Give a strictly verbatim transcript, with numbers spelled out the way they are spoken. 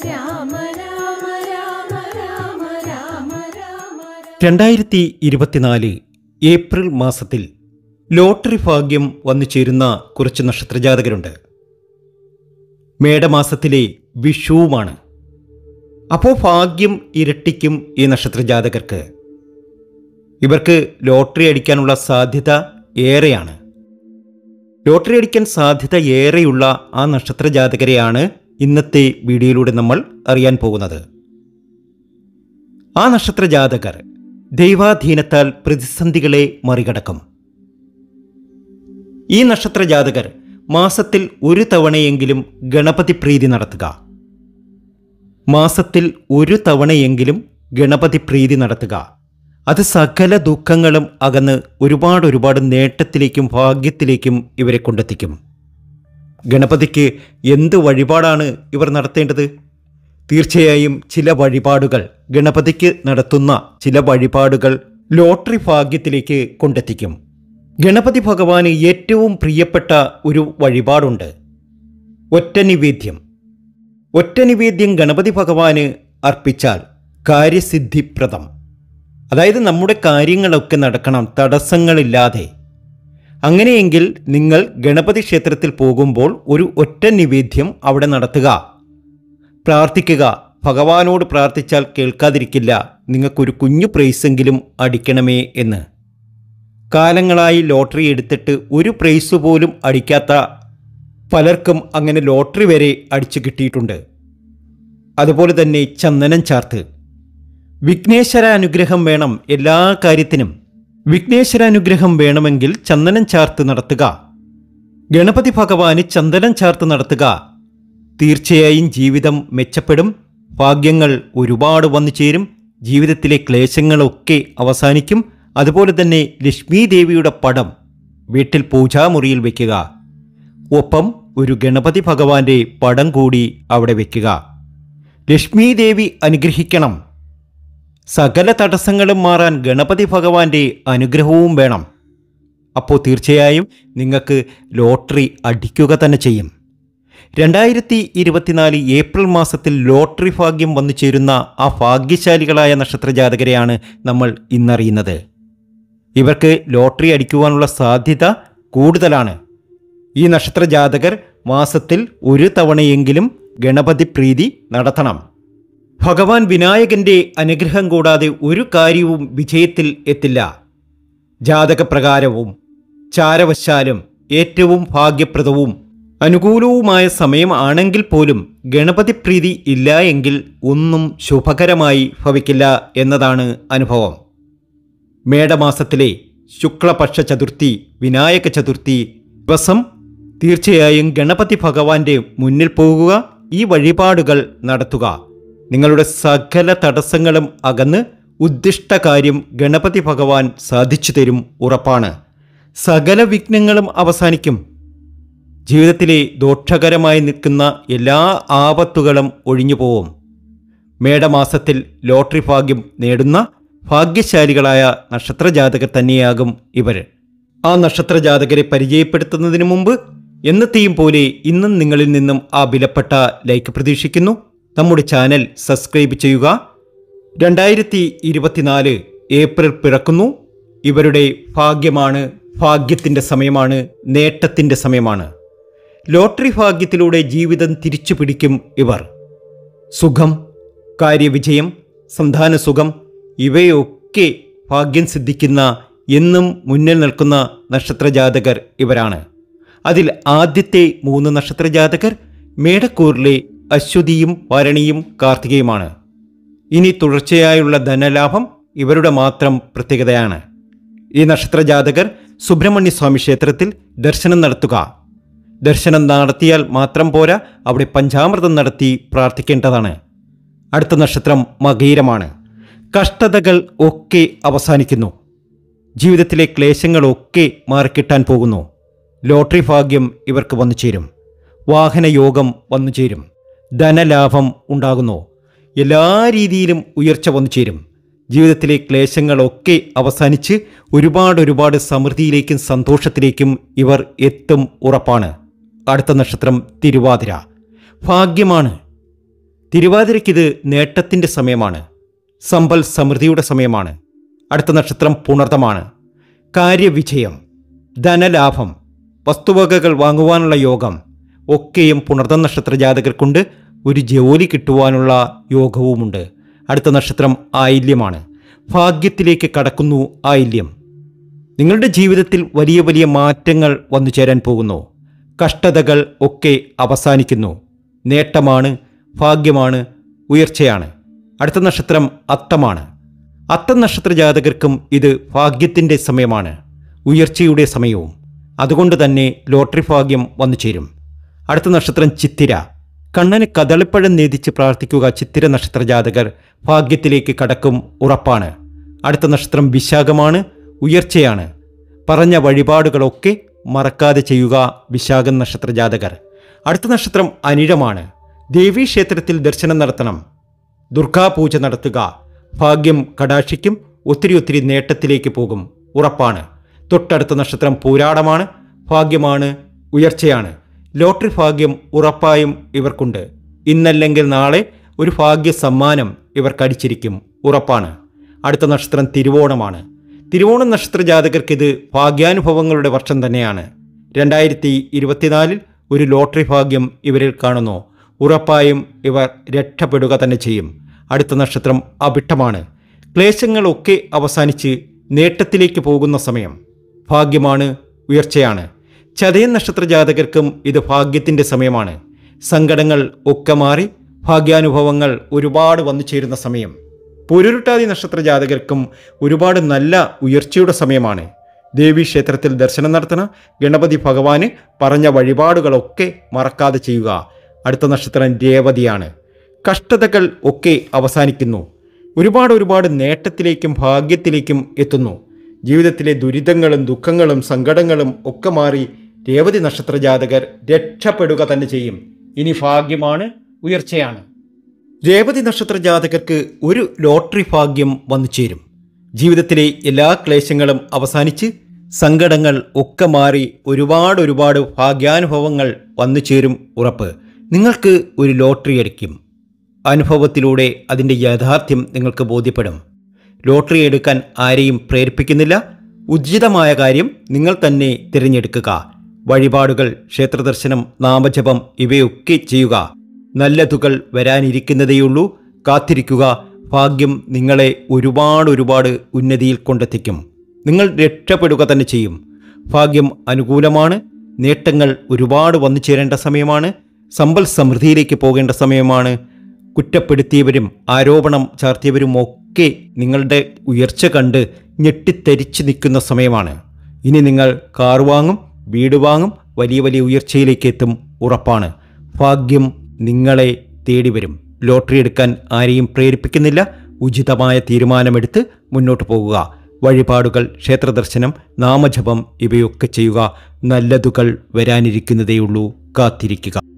രണ്ടായിരത്തി ഇരുപത്തിനാല് ഏപ്രിൽ മാസത്തിൽ ലോട്ടറി ഭാഗ്യം വന്നു ചേരുന്ന കുറച്ച് നക്ഷത്രജാതകരുണ്ട്. മേടമാസത്തിലെ വിഷുവുമാണ്. അപ്പോൾ ഭാഗ്യം ഇരട്ടിക്കും ഈ നക്ഷത്രജാതകർക്ക്. ഇവർക്ക് ലോട്ടറി അടിക്കാനുള്ള സാധ്യത ഏറെയാണ്. ലോട്ടറി അടിക്കാൻ സാധ്യത ഏറെയുള്ള ആ നക്ഷത്രജാതകരെയാണ് ഇന്നത്തെ വീഡിയോയിലൂടെ നമ്മൾ അറിയാൻ പോകുന്നത്. ആ നക്ഷത്രജാതകർ ദൈവാധീനത്താൽ പ്രതിസന്ധികളെ മറികടക്കും. ഈ നക്ഷത്രജാതകർ മാസത്തിൽ ഒരു തവണയെങ്കിലും ഗണപതി പ്രീതി നടത്തുക. മാസത്തിൽ ഒരു തവണയെങ്കിലും ഗണപതി പ്രീതി നടത്തുക. അത് സകല ദുഃഖങ്ങളും അകന്ന് ഒരുപാട് ഒരുപാട് നേട്ടത്തിലേക്കും ഭാഗ്യത്തിലേക്കും ഇവരെ കൊണ്ടെത്തിക്കും. ഗണപതിക്ക് എന്ത് വഴിപാടാണ് ഇവർ നടത്തേണ്ടത്? തീർച്ചയായും ചില വഴിപാടുകൾ, ഗണപതിക്ക് നടത്തുന്ന ചില വഴിപാടുകൾ ലോട്ടറി ഭാഗ്യത്തിലേക്ക് കൊണ്ടെത്തിക്കും. ഗണപതി ഭഗവാന് ഏറ്റവും പ്രിയപ്പെട്ട ഒരു വഴിപാടുണ്ട്, ഒറ്റ നിവേദ്യം. ഒറ്റ നിവേദ്യം ഗണപതി ഭഗവാന് അർപ്പിച്ചാൽ കാര്യസിദ്ധിപ്രദം. അതായത് നമ്മുടെ കാര്യങ്ങളൊക്കെ നടക്കണം തടസ്സങ്ങളില്ലാതെ. അങ്ങനെയെങ്കിൽ നിങ്ങൾ ഗണപതി ക്ഷേത്രത്തിൽ പോകുമ്പോൾ ഒരു ഒറ്റ നിവേദ്യം അവിടെ നടത്തുക. പ്രാർത്ഥിക്കുക. ഭഗവാനോട് പ്രാർത്ഥിച്ചാൽ കേൾക്കാതിരിക്കില്ല, നിങ്ങൾക്കൊരു കുഞ്ഞു പ്രൈസെങ്കിലും അടിക്കണമേ എന്ന്. കാലങ്ങളായി ലോട്ടറി എടുത്തിട്ട് ഒരു പ്രൈസ് പോലും അടിക്കാത്ത പലർക്കും അങ്ങനെ ലോട്ടറി വരെ അടിച്ചു കിട്ടിയിട്ടുണ്ട്. അതുപോലെ തന്നെ ചന്ദനം ചാർത്ത്. വിഘ്നേശ്വര അനുഗ്രഹം വേണം എല്ലാ കാര്യത്തിനും. വിഘ്നേശ്വര അനുഗ്രഹം വേണമെങ്കിൽ ചന്ദനം ചാർത്ത് നടത്തുക. ഗണപതി ഭഗവാന് ചന്ദനം ചാർത്ത് നടത്തുക. തീർച്ചയായും ജീവിതം മെച്ചപ്പെടും. ഭാഗ്യങ്ങൾ ഒരുപാട് വന്നു ചേരും. ജീവിതത്തിലെ ക്ലേശങ്ങളൊക്കെ അവസാനിക്കും. അതുപോലെ തന്നെ ലക്ഷ്മി ദേവിയുടെ പടം വീട്ടിൽ പൂജാമുറിയിൽ വയ്ക്കുക. ഒപ്പം ഒരു ഗണപതി ഭഗവാന്റെ പടം കൂടി അവിടെ വയ്ക്കുക. ലക്ഷ്മി ദേവി അനുഗ്രഹിക്കണം. സകല തടസ്സങ്ങളും മാറാൻ ഗണപതി ഭഗവാന്റെ അനുഗ്രഹവും വേണം. അപ്പോൾ തീർച്ചയായും നിങ്ങൾക്ക് ലോട്ടറി അടിക്കുക തന്നെ ചെയ്യും. രണ്ടായിരത്തി ഇരുപത്തിനാല് ഏപ്രിൽ മാസത്തിൽ ലോട്ടറി ഭാഗ്യം വന്നു ചേരുന്ന ആ ഭാഗ്യശാലികളായ നക്ഷത്രജാതകരെയാണ് നമ്മൾ ഇന്നറിയുന്നത്. ഇവർക്ക് ലോട്ടറി അടിക്കുവാനുള്ള സാധ്യത കൂടുതലാണ്. ഈ നക്ഷത്രജാതകർ മാസത്തിൽ ഒരു തവണയെങ്കിലും ഗണപതി പ്രീതി നടത്തണം. ഭഗവാൻ വിനായകന്റെ അനുഗ്രഹം കൂടാതെ ഒരു കാര്യവും വിജയത്തിൽ എത്തില്ല. ജാതകപ്രകാരവും ചാരവശാലും ഏറ്റവും ഭാഗ്യപ്രദവും അനുകൂലവുമായ സമയം ആണെങ്കിൽ പോലും ഗണപതി പ്രീതി ഇല്ല എങ്കിൽ ഒന്നും ശുഭകരമായി ഭവിക്കില്ല എന്നതാണ് അനുഭവം. മേടമാസത്തിലെ ശുക്ലപക്ഷ ചതുർത്ഥി, വിനായക ചതുർത്ഥി ദിവസം തീർച്ചയായും ഗണപതി ഭഗവാന്റെ മുന്നിൽ പോകുക. ഈ വഴിപാടുകൾ നടത്തുക. നിങ്ങളുടെ സകല തടസ്സങ്ങളും അകന്ന് ഉദ്ദിഷ്ട കാര്യം ഗണപതി ഭഗവാൻ സാധിച്ചു തരും, ഉറപ്പാണ്. സകല വിഘ്നങ്ങളും അവസാനിക്കും. ജീവിതത്തിലെ ദോഷകരമായി നിൽക്കുന്ന എല്ലാ ആപത്തുകളും ഒഴിഞ്ഞു പോവും. മേടമാസത്തിൽ ലോട്ടറി ഭാഗ്യം നേടുന്ന ഭാഗ്യശാലികളായ നക്ഷത്രജാതകർ തന്നെയാകും ഇവർ. ആ നക്ഷത്രജാതകരെ പരിചയപ്പെടുത്തുന്നതിന് മുമ്പ് എന്നത്തെയും പോലെ ഇന്നും നിങ്ങളിൽ നിന്നും ആ വിലപ്പെട്ട ലൈക്ക് പ്രതീക്ഷിക്കുന്നു. നമ്മുടെ ചാനൽ സബ്സ്ക്രൈബ് ചെയ്യുക. രണ്ടായിരത്തി ഇരുപത്തിനാല് ഏപ്രിൽ പിറക്കുന്നു. ഇവരുടെ ഭാഗ്യമാണ്, ഭാഗ്യത്തിൻ്റെ സമയമാണ്, നേട്ടത്തിൻ്റെ സമയമാണ്. ലോട്ടറി ഭാഗ്യത്തിലൂടെ ജീവിതം തിരിച്ചു പിടിക്കും ഇവർ. സുഖം, കാര്യവിജയം, സന്താന സുഖം ഇവയൊക്കെ ഭാഗ്യം സിദ്ധിക്കുന്ന എന്നും മുന്നിൽ നിൽക്കുന്ന നക്ഷത്രജാതകർ ഇവരാണ്. അതിൽ ആദ്യത്തെ മൂന്ന് നക്ഷത്രജാതകർ മേടക്കൂറിലെ അശ്വതിയും ഭരണിയും കാർത്തികയുമാണ്. ഇനി തുടർച്ചയായുള്ള ധനലാഭം ഇവരുടെ മാത്രം പ്രത്യേകതയാണ്. ഈ നക്ഷത്രജാതകർ സുബ്രഹ്മണ്യ സ്വാമി ക്ഷേത്രത്തിൽ ദർശനം നടത്തുക. ദർശനം നടത്തിയാൽ മാത്രം പോരാ, അവിടെ പഞ്ചാമൃതം നടത്തി പ്രാർത്ഥിക്കേണ്ടതാണ്. അടുത്ത നക്ഷത്രം മകയിരമാണ്. കഷ്ടതകൾ ഒക്കെ അവസാനിക്കുന്നു. ജീവിതത്തിലെ ക്ലേശങ്ങളൊക്കെ മാറിക്കിട്ടാൻ പോകുന്നു. ലോട്ടറി ഭാഗ്യം ഇവർക്ക് വന്നു ചേരും. വാഹനയോഗം വന്നു ചേരും. ധനലാഭം ഉണ്ടാകുന്നു. എല്ലാ രീതിയിലും ഉയർച്ച വന്നു ചേരും. ജീവിതത്തിലെ ക്ലേശങ്ങളൊക്കെ അവസാനിച്ച് ഒരുപാട് ഒരുപാട് സമൃദ്ധിയിലേക്കും സന്തോഷത്തിലേക്കും ഇവർ എത്തും, ഉറപ്പാണ്. അടുത്ത നക്ഷത്രം തിരുവാതിര. ഭാഗ്യമാണ്. തിരുവാതിരയ്ക്കിത് നേട്ടത്തിൻ്റെ സമയമാണ്. സമ്പൽ സമൃദ്ധിയുടെ സമയമാണ്. അടുത്ത നക്ഷത്രം പുണർതമാണ്. കാര്യവിജയം, ധനലാഭം, വസ്തുവകകൾ വാങ്ങുവാനുള്ള യോഗം ഒക്കെയും പുണർതം നക്ഷത്ര ജാതകർക്കുണ്ട്. ഒരു ജോലി കിട്ടുവാനുള്ള യോഗവുമുണ്ട്. അടുത്ത നക്ഷത്രം ആയില്യമാണ്. ഭാഗ്യത്തിലേക്ക് കടക്കുന്നു ആയില്യം. നിങ്ങളുടെ ജീവിതത്തിൽ വലിയ വലിയ മാറ്റങ്ങൾ വന്നു ചേരാൻ പോകുന്നു. കഷ്ടതകൾ ഒക്കെ അവസാനിക്കുന്നു. നേട്ടമാണ്, ഭാഗ്യമാണ്, ഉയർച്ചയാണ്. അടുത്ത നക്ഷത്രം അത്തമാണ്. അത്തം നക്ഷത്ര ജാതകർക്കും ഇത് ഭാഗ്യത്തിൻ്റെ സമയമാണ്, ഉയർച്ചയുടെ സമയവും. അതുകൊണ്ട് തന്നെ ലോട്ടറി ഭാഗ്യം വന്നു ചേരും. അടുത്ത നക്ഷത്രം ചിത്തിര. കണ്ണന് കദളിപ്പഴം നേദിച്ച് പ്രാർത്ഥിക്കുക. ചിത്തിര നക്ഷത്ര ജാതകർ ഭാഗ്യത്തിലേക്ക് കടക്കും, ഉറപ്പാണ്. അടുത്ത നക്ഷത്രം വിശാഖമാണ്. ഉയർച്ചയാണ്. പറഞ്ഞ വഴിപാടുകളൊക്കെ മറക്കാതെ ചെയ്യുക വിശാഖം നക്ഷത്ര ജാതകർ. അടുത്ത നക്ഷത്രം അനിഴമാണ്. ദേവീക്ഷേത്രത്തിൽ ദർശനം നടത്തണം. ദുർഗാപൂജ നടത്തുക. ഭാഗ്യം കടാക്ഷിക്കും. ഒത്തിരി ഒത്തിരി നേട്ടത്തിലേക്ക് പോകും, ഉറപ്പാണ്. തൊട്ടടുത്ത നക്ഷത്രം പൂരാടമാണ്. ഭാഗ്യമാണ്, ഉയർച്ചയാണ്. ലോട്ടറി ഭാഗ്യം ഉറപ്പായും ഇവർക്കുണ്ട്. ഇന്നല്ലെങ്കിൽ നാളെ ഒരു ഭാഗ്യ സമ്മാനം ഇവർക്കടിച്ചിരിക്കും, ഉറപ്പാണ്. അടുത്ത നക്ഷത്രം തിരുവോണമാണ്. തിരുവോണം നക്ഷത്ര ജാതകർക്കിത് ഭാഗ്യാനുഭവങ്ങളുടെ വർഷം തന്നെയാണ്. രണ്ടായിരത്തി ഇരുപത്തിനാലിൽ ഒരു ലോട്ടറി ഭാഗ്യം ഇവരിൽ കാണുന്നു. ഉറപ്പായും ഇവർ രക്ഷപ്പെടുക തന്നെ ചെയ്യും. അടുത്ത നക്ഷത്രം അവിട്ടമാണ്. ക്ലേശങ്ങളൊക്കെ അവസാനിച്ച് നേട്ടത്തിലേക്ക് പോകുന്ന സമയം. ഭാഗ്യമാണ്, ഉയർച്ചയാണ്. ചതയൻ നക്ഷത്ര ജാതകർക്കും ഇത് ഭാഗ്യത്തിൻ്റെ സമയമാണ്. സങ്കടങ്ങൾ ഒക്കെ മാറി ഭാഗ്യാനുഭവങ്ങൾ ഒരുപാട് വന്നു ചേരുന്ന സമയം. പുരുരുട്ടാതി നക്ഷത്ര ജാതകർക്കും ഒരുപാട് നല്ല ഉയർച്ചയുടെ സമയമാണ്. ദേവീക്ഷേത്രത്തിൽ ദർശനം നടത്തണം. ഗണപതി ഭഗവാന് പറഞ്ഞ വഴിപാടുകളൊക്കെ മറക്കാതെ ചെയ്യുക. അടുത്ത നക്ഷത്രം രേവതിയാണ്. കഷ്ടതകൾ ഒക്കെ അവസാനിക്കുന്നു. ഒരുപാട് ഒരുപാട് നേട്ടത്തിലേക്കും ഭാഗ്യത്തിലേക്കും എത്തുന്നു. ജീവിതത്തിലെ ദുരിതങ്ങളും ദുഃഖങ്ങളും സങ്കടങ്ങളും ഒക്കെ മാറി രേവതി നക്ഷത്ര ജാതകർ രക്ഷപ്പെടുക തന്നെ ചെയ്യും. ഇനി ഭാഗ്യമാണ്, ഉയർച്ചയാണ്. രേവതി നക്ഷത്ര ജാതകർക്ക് ഒരു ലോട്ടറി ഭാഗ്യം വന്നു ചേരും. ജീവിതത്തിലെ എല്ലാ ക്ലേശങ്ങളും അവസാനിച്ച് സങ്കടങ്ങൾ ഒക്കെ മാറി ഒരുപാട് ഒരുപാട് ഭാഗ്യാനുഭവങ്ങൾ വന്നു ചേരും, ഉറപ്പ്. നിങ്ങൾക്ക് ഒരു ലോട്ടറി അടിക്കും. അനുഭവത്തിലൂടെ അതിൻ്റെ യാഥാർത്ഥ്യം നിങ്ങൾക്ക് ബോധ്യപ്പെടും. ലോട്ടറി എടുക്കാൻ ആരെയും പ്രേരിപ്പിക്കുന്നില്ല. ഉചിതമായ കാര്യം നിങ്ങൾ തന്നെ തിരഞ്ഞെടുക്കുക. വഴിപാടുകൾ, ക്ഷേത്രദർശനം, നാമജപം ഇവയൊക്കെ ചെയ്യുക. നല്ലതുകൾ വരാനിരിക്കുന്നതേയുള്ളൂ. കാത്തിരിക്കുക. ഭാഗ്യം നിങ്ങളെ ഒരുപാട് ഒരുപാട് ഉന്നതിയിൽ കൊണ്ടെത്തിക്കും. നിങ്ങൾ രക്ഷപ്പെടുക തന്നെ ചെയ്യും. ഭാഗ്യം അനുകൂലമാണ്. നേട്ടങ്ങൾ ഒരുപാട് വന്നു ചേരേണ്ട സമയമാണ്. സമ്പൽ സമൃദ്ധിയിലേക്ക് പോകേണ്ട സമയമാണ്. കുറ്റപ്പെടുത്തിയവരും ആരോപണം ചാർത്തിയവരും ഒക്കെ നിങ്ങളുടെ ഉയർച്ച കണ്ട് ഞെട്ടിത്തരിച്ച് നിൽക്കുന്ന സമയമാണ്. ഇനി നിങ്ങൾ കാർ വാങ്ങും, വീട് വാങ്ങും, വലിയ വലിയ ഉയർച്ചയിലേക്ക് എത്തും, ഉറപ്പാണ്. ഭാഗ്യം നിങ്ങളെ തേടി വരും. ലോട്ടറി എടുക്കാൻ ആരെയും പ്രേരിപ്പിക്കുന്നില്ല. ഉചിതമായ തീരുമാനമെടുത്ത് മുന്നോട്ട് പോകുക. വഴിപാടുകൾ, ക്ഷേത്രദർശനം, നാമജപം ഇവയൊക്കെ ചെയ്യുക. നല്ലതുകൾ വരാനിരിക്കുന്നതേയുള്ളൂ. കാത്തിരിക്കുക.